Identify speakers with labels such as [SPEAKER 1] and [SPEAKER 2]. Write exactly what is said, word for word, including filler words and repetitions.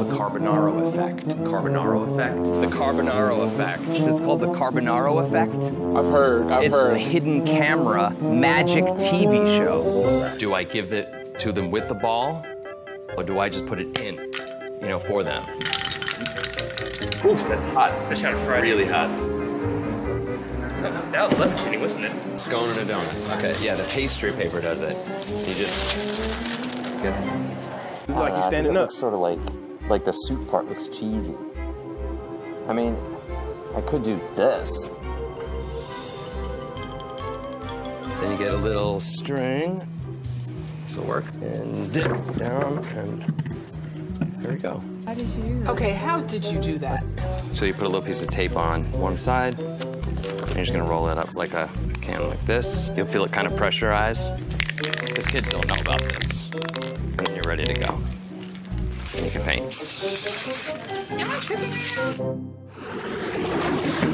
[SPEAKER 1] the Carbonaro effect. Carbonaro effect? The Carbonaro effect. This is called the Carbonaro effect.
[SPEAKER 2] I've heard, I've
[SPEAKER 1] it's
[SPEAKER 2] heard.
[SPEAKER 1] It's a hidden camera magic T V show. Do I give it to them with the ball, or do I just put it in, you know, for them?
[SPEAKER 3] Oof, that's hot. That sounded fried. Really hot. That was, that was levitating, wasn't it?
[SPEAKER 1] Scone and a donut. Okay, yeah, the pastry paper does it. You just get it.
[SPEAKER 4] It's like you're standing
[SPEAKER 5] it
[SPEAKER 4] up.
[SPEAKER 5] Looks sort of like, like the soup part looks cheesy. I mean, I could do this.
[SPEAKER 1] Then you get a little string. This will work. And dip down, and there we go.
[SPEAKER 6] How did you?
[SPEAKER 7] Okay, how did you do that?
[SPEAKER 1] So you put a little piece of tape on one side, and you're just gonna roll it up like a can like this. You'll feel it kind of pressurize, because kids don't know about this. And then you're ready to go. And you can paint.
[SPEAKER 6] Am I tripping?